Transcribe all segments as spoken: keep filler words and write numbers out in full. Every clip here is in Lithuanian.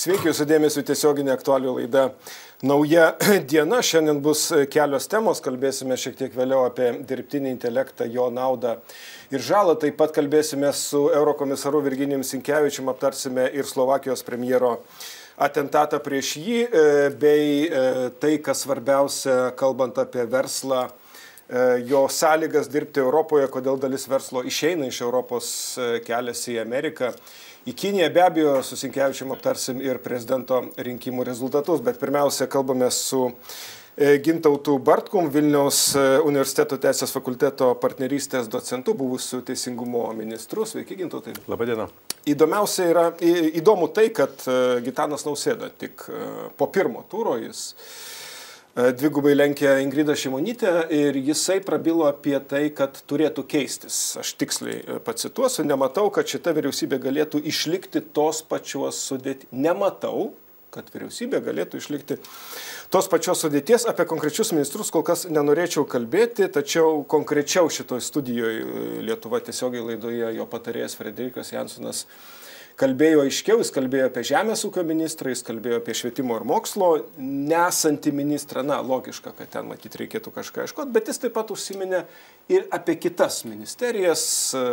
Sveiki, jūsų dėmesio tiesioginė aktualių laida Nauja diena. Šiandien bus kelios temos, kalbėsime šiek tiek vėliau apie dirbtinį intelektą, jo naudą ir žalą. Taip pat kalbėsime su eurokomisaru Virginijumi Sinkevičiumi, aptarsime ir Slovakijos premjero atentatą prieš jį, bei tai, kas svarbiausia, kalbant apie verslą, jo sąlygas dirbti Europoje, kodėl dalis verslo išeina iš Europos, keliasi į Ameriką. Į Kiniją be abejo su Sinkevičiumi aptarsim ir prezidento rinkimų rezultatus, bet pirmiausia kalbame su Gintautu Bartkum, Vilniaus universiteto teisės fakulteto partnerystės docentu, buvusiu teisingumo ministru. Sveiki, Gintautai. Labadiena. Įdomiausia yra, įdomu tai, kad Gitanas Nausėda tik po pirmo turo jis dvigubai lenkia Ingridą Šimonytę ir jisai prabilo apie tai, kad turėtų keistis. Aš tiksliai pacituosiu, nematau, kad šita vyriausybė galėtų išlikti tos pačios sudėties. Nematau, kad vyriausybė galėtų išlikti tos pačios sudėties. Apie konkrečius ministrus kol kas nenorėčiau kalbėti, tačiau konkrečiau šitoj studijoje Lietuva tiesiogiai laidoje jo patarėjas Frederikas Jansonas kalbėjo aiškiau, jis kalbėjo apie žemės ūkio ministrą, jis kalbėjo apie švietimo ir mokslo, nesantį ministrą, na, logiška, kad ten matyti reikėtų kažką ieškoti, bet jis taip pat užsiminė ir apie kitas ministerijas,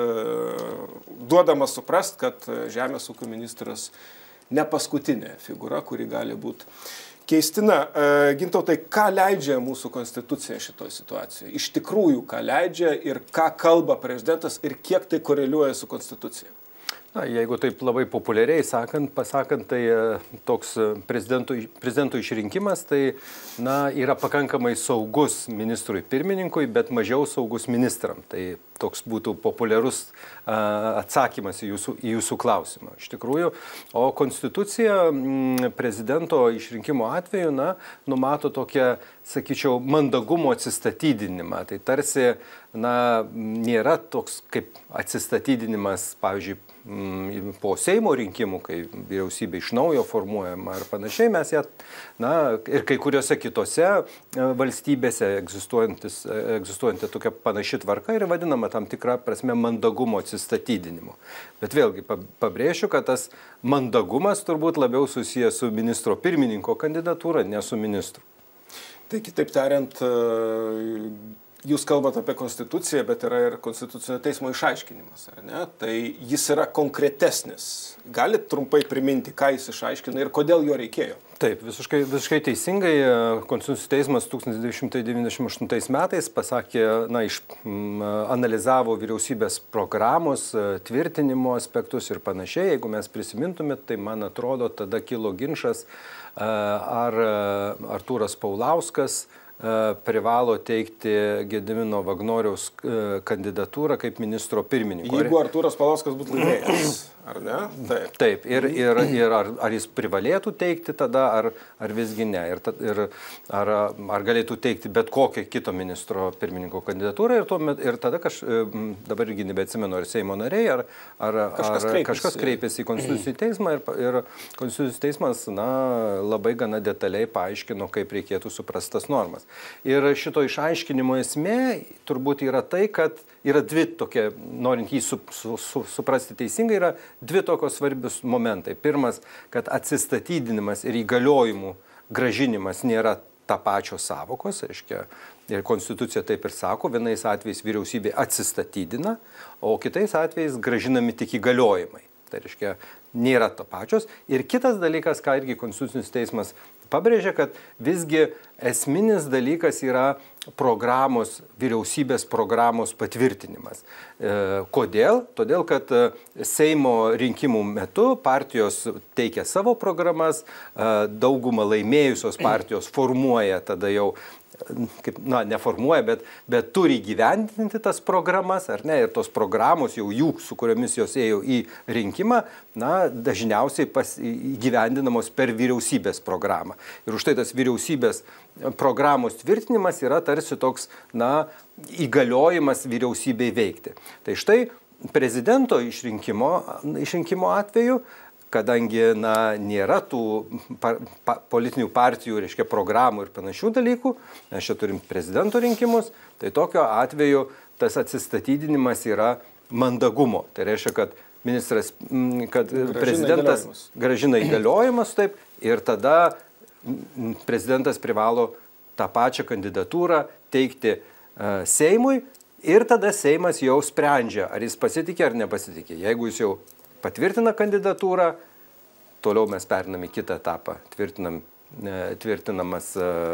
duodamas suprast, kad žemės ūkio ministras ne paskutinė figūra, kuri gali būti keistina. Gintautai, ką leidžia mūsų konstitucija šitoje situacijoje? Iš tikrųjų, ką leidžia ir ką kalba prezidentas ir kiek tai koreliuoja su konstitucija? Na, jeigu taip labai populiariai sakant, pasakant, tai toks prezidento, prezidento išrinkimas, tai na, yra pakankamai saugus ministrui pirmininkui, bet mažiau saugus ministram. Tai toks būtų populiarus a, atsakymas į jūsų, į jūsų klausimą. Iš tikrųjų, o konstitucija m, prezidento išrinkimo atveju na, numato tokią, sakyčiau, mandagumo atsistatydinimą. Tai tarsi na, nėra toks kaip atsistatydinimas, pavyzdžiui, po Seimo rinkimų, kai vyriausybė iš naujo formuojama ar panašiai, mes ją, na, ir kai kuriuose kitose valstybėse egzistuojanti tokia panaši tvarka ir vadinama tam tikrą prasme mandagumo atsistatydinimu. Bet vėlgi pabrėšiu, kad tas mandagumas turbūt labiau susijęs su ministro pirmininko kandidatūra, ne su ministru. Tai kitaip tariant, jūs kalbate apie konstituciją, bet yra ir konstitucinio teismo išaiškinimas, ar ne? Tai jis yra konkretesnis. Galit trumpai priminti, ką jis išaiškina ir kodėl jo reikėjo? Taip, visiškai, visiškai teisingai. Konstitucinis teismas tūkstantis devyni šimtai devyniasdešimt aštuntais metais pasakė, na, iš, m, analizavo vyriausybės programos, tvirtinimo aspektus ir panašiai. Jeigu mes prisimintumėt, tai man atrodo, tada kilo ginčas, ar Artūras Paulauskas privalo teikti Gedimino Vagnoriaus kandidatūrą kaip ministro pirmininko. Jeigu Artūras Paulauskas būtų laimėjęs, ar ne? Taip. Taip. Ir, ir, ir ar, ar jis privalėtų teikti tada, ar, ar visgi ne. Ir, ir ar, ar galėtų teikti bet kokią kito ministro pirmininko kandidatūrą. Ir, tuomet, ir tada kaž, dabar irgi nebeatsimenu, ar Seimo nariai, ar, ar, kažkas, ar kreipėsi. kažkas kreipėsi į Konstitucinį teismą. Ir, ir Konstitucinis teismas na, labai gana detaliai paaiškino, kaip reikėtų suprasti tas normas. Ir šito išaiškinimo esmė turbūt yra tai, kad yra dvi tokie, norint jį su, su, su, suprasti teisingai, yra dvi tokios svarbius momentai. Pirmas, kad atsistatydinimas ir įgaliojimų gražinimas nėra tapačios sąvokos, reiškia, ir konstitucija taip ir sako, vienais atvejais vyriausybė atsistatydina, o kitais atvejais gražinami tik įgaliojimai. Tai reiškia, nėra tapačios. Ir kitas dalykas, ką irgi Konstitucinis teismas pabrėžia, kad visgi esminis dalykas yra programos, vyriausybės programos patvirtinimas. E, kodėl? Todėl, kad Seimo rinkimų metu partijos teikia savo programas, e, daugumą laimėjusios partijos formuoja tada jau kaip, na, neformuoja, bet, bet turi gyvendinti tas programas, ar ne, ir tos programos jau jų, su kuriomis jos ėjo į rinkimą, na, dažniausiai pas, įgyvendinamos per vyriausybės programą. Ir už tai tas vyriausybės programos tvirtinimas yra tarsi toks, na, įgaliojimas vyriausybei veikti. Tai štai prezidento išrinkimo, išrinkimo atveju, kadangi na, nėra tų pa, pa, politinių partijų, reiškia, programų ir panašių dalykų, mes čia turim prezidento rinkimus, tai tokiu atveju tas atsistatydinimas yra mandagumo. Tai reiškia, kad ministras, kad prezidentas grąžina įgaliojimus, taip, ir tada prezidentas privalo tą pačią kandidatūrą teikti uh, Seimui ir tada Seimas jau sprendžia, ar jis pasitikė ar nepasitikė. Jeigu jis jau patvirtina kandidatūrą, toliau mes perinam į kitą etapą, tvirtinam, tvirtinamas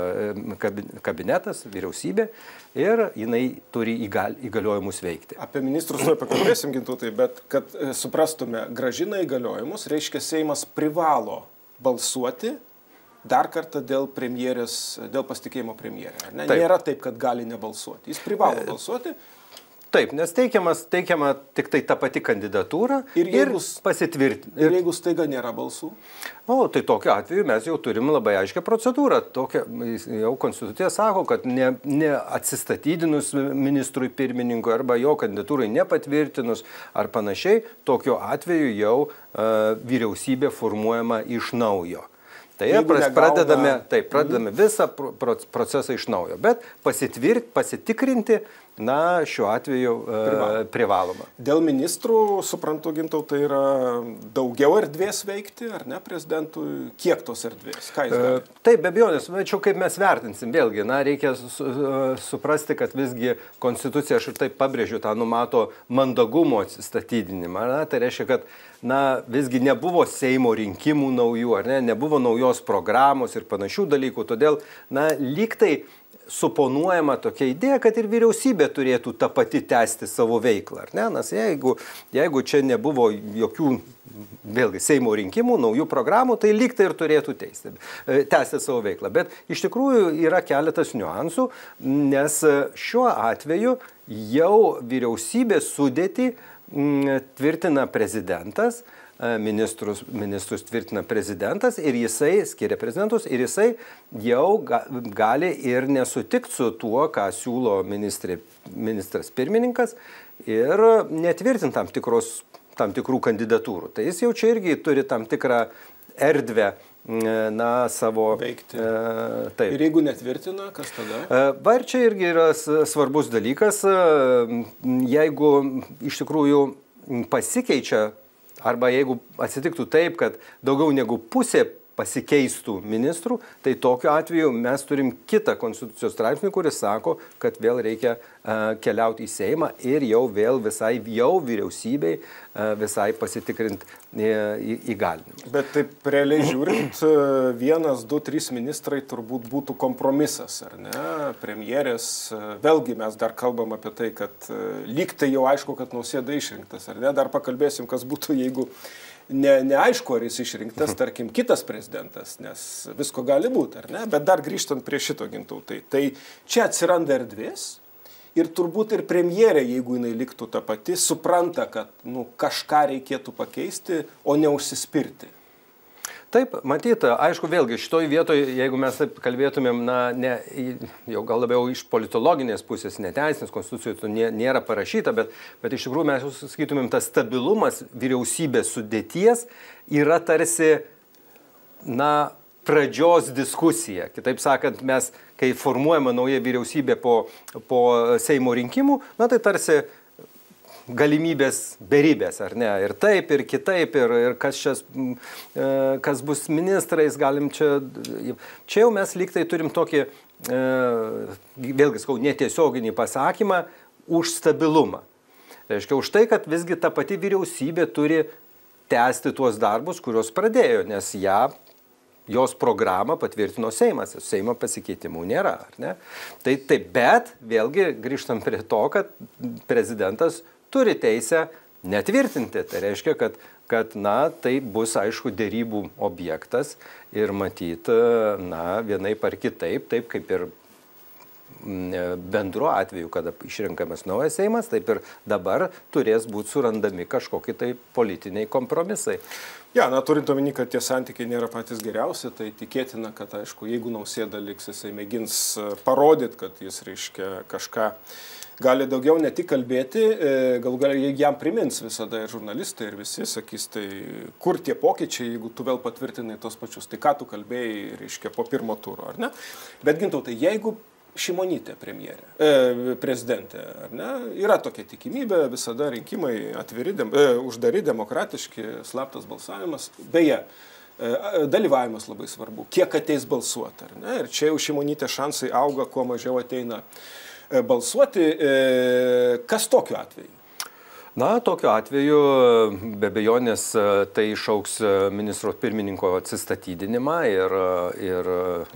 kabinetas, vyriausybė ir jinai turi įgal, įgaliojimus veikti. Apie ministrus tuoj pakalbėsim, Gintautai, bet kad suprastume, grąžina įgaliojimus, reiškia Seimas privalo balsuoti dar kartą dėl premjerės, dėl pasitikėjimo premjerė. Ne? Nėra taip, kad gali nebalsuoti. Jis privalo balsuoti. Taip, nes teikiamas, teikiama tik tai ta pati kandidatūra ir, ir pasitvirtinti. Ir jeigu staiga nėra balsų? O, tai tokiu atveju mes jau turim labai aiškią procedūrą. Tokia, jau Konstitucija sako, kad ne, ne atsistatydinus ministrui pirmininkui arba jo kandidatūrai nepatvirtinus ar panašiai, tokiu atveju jau uh, vyriausybė formuojama iš naujo. Tai negauna... pradedame, taip, pradedame mm. visą procesą iš naujo, bet pasitvirt, pasitikrinti, na, šiuo atveju Privaloma. e, privaloma. Dėl ministrų, suprantu, Gintautai, yra daugiau erdvės veikti, ar ne, prezidentui? Kiek tos erdvės? Ką jis gali? E, taip, be abejonės, tačiau kaip mes vertinsim, vėlgi, na, reikia su, suprasti, kad visgi Konstitucija, aš ir taip pabrėžiu, tą numato mandagumo atsistatydinimą. Na, tai reiškia, kad na, visgi nebuvo Seimo rinkimų naujų, ar ne, nebuvo naujos programos ir panašių dalykų, todėl, na, lyg tai suponuojama tokia idėja, kad ir vyriausybė turėtų tą patį tęsti savo veiklą, ar ne, nes jeigu, jeigu čia nebuvo jokių, vėlgi, Seimo rinkimų, naujų programų, tai lyg tai ir turėtų teisti, tęsti savo veiklą. Bet iš tikrųjų yra keletas niuansų, nes šiuo atveju jau vyriausybės sudėtį tvirtina prezidentas, ministrus, ministrus tvirtina prezidentas ir jisai skiria prezidentus ir jisai jau ga, gali ir nesutikti su tuo, ką siūlo ministrė, ministras pirmininkas ir netvirtinti tam, tikros, tam tikrų kandidatūrų. Tai jis jau čia irgi turi tam tikrą erdvę na, savo veikti. E, taip. Ir jeigu netvirtina, kas tada? E, va ir čia irgi yra svarbus dalykas, e, jeigu iš tikrųjų pasikeičia arba jeigu atsitiktų taip, kad daugiau negu pusė pasikeistų ministrų, tai tokiu atveju mes turim kitą Konstitucijos straipsnį, kuris sako, kad vėl reikia uh, keliauti į Seimą ir jau vėl visai jau vyriausybei uh, visai pasitikrinti įgalinimus. Bet taip realiai žiūrint, vienas, du, trys ministrai turbūt būtų kompromisas, ar ne? Premjerės, vėlgi mes dar kalbam apie tai, kad lyg tai jau aišku, kad Nausėda išrinktas, ar ne? Dar pakalbėsim, kas būtų, jeigu Ne, neaišku, ar jis išrinktas, tarkim, kitas prezidentas, nes visko gali būti, ar ne? Bet dar grįžtant prie šito, Gintautai, tai čia atsiranda erdvės ir turbūt ir premjerė, jeigu jinai liktų ta pati, supranta, kad nu, kažką reikėtų pakeisti, o ne užsispirti. Taip, matyt, aišku, vėlgi, šitoj vietoje, jeigu mes taip kalbėtumėm, na, ne, jau gal labiau iš politologinės pusės, neteisinės Konstitucijoje nė, nėra parašyta, bet, bet iš tikrųjų mes jau sakytumėm, tas stabilumas vyriausybės sudėties yra tarsi, na, pradžios diskusija. Kitaip sakant, mes, kai formuojama nauja vyriausybė po, po Seimo rinkimų, na, tai tarsi galimybės beribės, ar ne? Ir taip, ir kitaip, ir, ir kas, šias, kas bus ministrais, galim čia... Čia jau mes lyg tai turim tokį, vėlgi skau, netiesioginį pasakymą už stabilumą. Reiškia, už tai, kad visgi ta pati vyriausybė turi tęsti tuos darbus, kuriuos pradėjo, nes ją, jos programą patvirtino Seimas. Seimo pasikeitimų nėra, ar ne? Tai taip, bet vėlgi grįžtam prie to, kad prezidentas turi teisę netvirtinti. Tai reiškia, kad, kad na, tai bus, aišku, dėrybų objektas ir matyt, na, vienaip ar kitaip, taip kaip ir bendru atveju, kada išrinkamas naujas Seimas, taip ir dabar turės būti surandami kažkokie tai politiniai kompromisai. Ja, na, turint omeny, kad tie santykiai nėra patys geriausi, tai tikėtina, kad, aišku, jeigu Nausėda liks, jisai mėgins parodyti, kad jis, reiškia, kažką gali daugiau ne tik kalbėti, galų gali jam primins visada ir žurnalistai, ir visi sakys, tai kur tie pokyčiai, jeigu tu vėl patvirtinai tos pačius, tai ką tu kalbėjai, reiškia, po pirmo turo, ar ne? Bet Gintautai, jeigu Šimonytė premjerė, e, prezidentė, ar ne? Yra tokia tikimybė, visada rinkimai atviri, dem, e, uždari, demokratiški, slaptas balsavimas. Beje, e, dalyvavimas labai svarbu, kiek ateis balsuoti, ar ne? Ir čia jau Šimonytė šansai auga, kuo mažiau ateina e, balsuoti. E, kas tokiu atveju? Na, tokiu atveju be abejonės tai išauks ministro pirmininko atsistatydinimą ir, ir,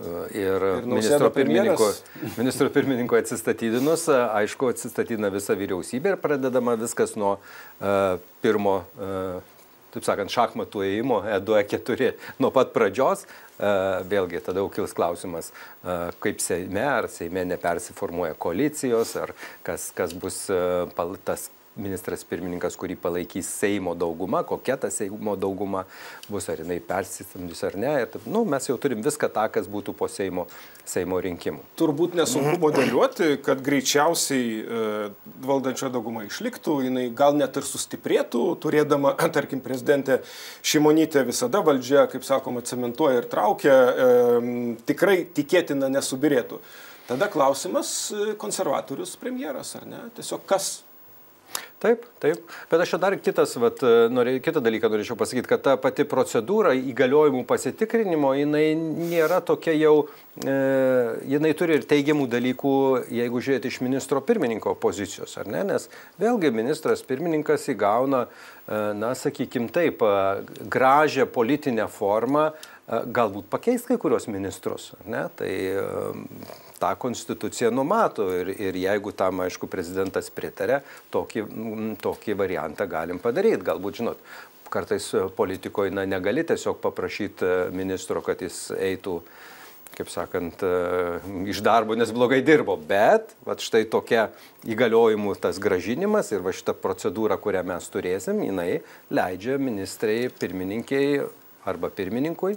ir, ir ministro, pirmininko, ministro pirmininko atsistatydinus, aišku, atsistatydina visa vyriausybė ir pradedama viskas nuo uh, pirmo, uh, taip sakant, šachmatų ėjimo, E du, E keturi, nuo pat pradžios. Uh, vėlgi, tada jau kils klausimas, uh, kaip Seime, ar Seime nepersiformuoja koalicijos, ar kas, kas bus uh, tas ministras pirmininkas, kurį palaikys Seimo dauguma, kokia ta Seimo dauguma bus, ar jinai persistamdys ar ne. Ir, nu, mes jau turim viską tą, kas būtų po Seimo, Seimo rinkimų. Turbūt nesunku modeliuoti, kad greičiausiai e, valdančio dauguma išliktų, jinai gal net ir sustiprėtų, turėdama, tarkim, prezidentė Šimonytė visada valdžia, kaip sakoma, cementuoja ir traukia, e, tikrai tikėtina nesubirėtų. Tada klausimas konservatorius premjeras, ar ne? Tiesiog kas? Taip, taip. Bet aš čia dar kitas, vat, norė, kitą dalyką norėčiau pasakyti, kad ta pati procedūra įgaliojimų pasitikrinimo, jinai nėra tokia jau, e, jinai turi ir teigiamų dalykų, jeigu žiūrėti iš ministro pirmininko pozicijos, ar ne? Nes vėlgi ministras pirmininkas įgauna, e, na, sakykim taip, gražią politinę formą, e, galbūt pakeis kai kurios ministrus, ar ne? Tai e, tą konstituciją numato ir, ir jeigu tam, aišku, prezidentas pritarė, tokį, tokį variantą galim padaryti. Galbūt, žinot, kartais politikoje na, negali tiesiog paprašyti ministro, kad jis eitų, kaip sakant, iš darbo, nes blogai dirbo. Bet vat, štai tokia įgaliojimų tas gražinimas ir va šita procedūra, kurią mes turėsim, jinai leidžia ministrai pirmininkiai arba pirmininkui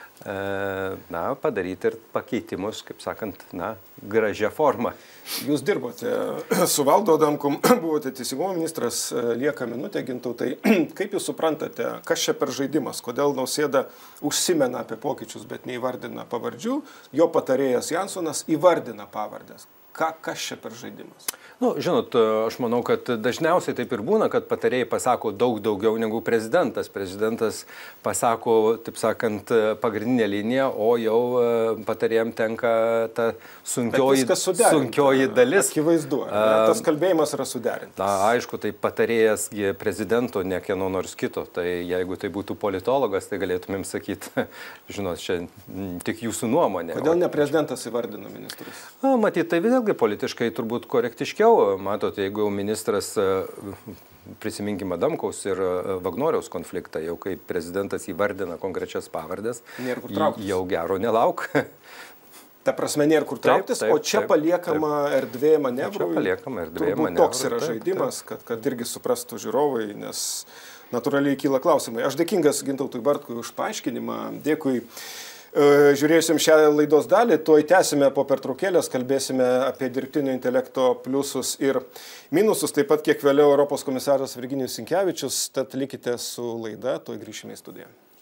na, padaryti ir pakeitimus, kaip sakant, na, gražią formą. Jūs dirbote su Valdu Adamkum, buvote teisingumo ministras, lieka minutė, Gintautai. Kaip jūs suprantate, kas čia per žaidimas? Kodėl Nausėda užsimena apie pokyčius, bet neįvardina pavardžių? Jo patarėjas Jansonas įvardina pavardės. Ką, kas čia per žaidimas? Nu, žinot, aš manau, kad dažniausiai taip ir būna, kad patarėjai pasako daug daugiau negu prezidentas. Prezidentas pasako, taip sakant, pagrindinę liniją, o jau patarėjam tenka ta sunkioji, sunkioji dalis. Akivaizdu, tas kalbėjimas yra suderintas. Na, aišku, tai patarėjas prezidento, ne kieno nors kito. Tai jeigu tai būtų politologas, tai galėtumėm sakyti, žinot, čia tik jūsų nuomonė. Kodėl ne prezidentas įvardina ministrus? Na, matyt, tai vėlgi politiškai turbūt korektiškiau. Matot, jeigu ministras, prisiminkime Adamkaus ir Vagnoriaus konfliktą, jau kai prezidentas įvardina konkrečias pavardės, jau gero nelauk. Ta prasme, nėra kur trauktis, taip, taip, o čia taip, paliekama taip. erdvė manevrui. Čia paliekama erdvė manevrui. Toks yra taip, žaidimas, taip. Kad, kad irgi suprastų žiūrovai, nes natūraliai kyla klausimai. Aš dėkingas Gintautui Bartkui už paaiškinimą. Dėkui. Žiūrėsim šią laidos dalį, tuoj tęsime po pertraukėlės, kalbėsime apie dirbtinio intelekto pliusus ir minusus, taip pat kiek vėliau Europos komisaras Virginijus Sinkevičius, tad likite su laida, tuoj grįšime į studiją.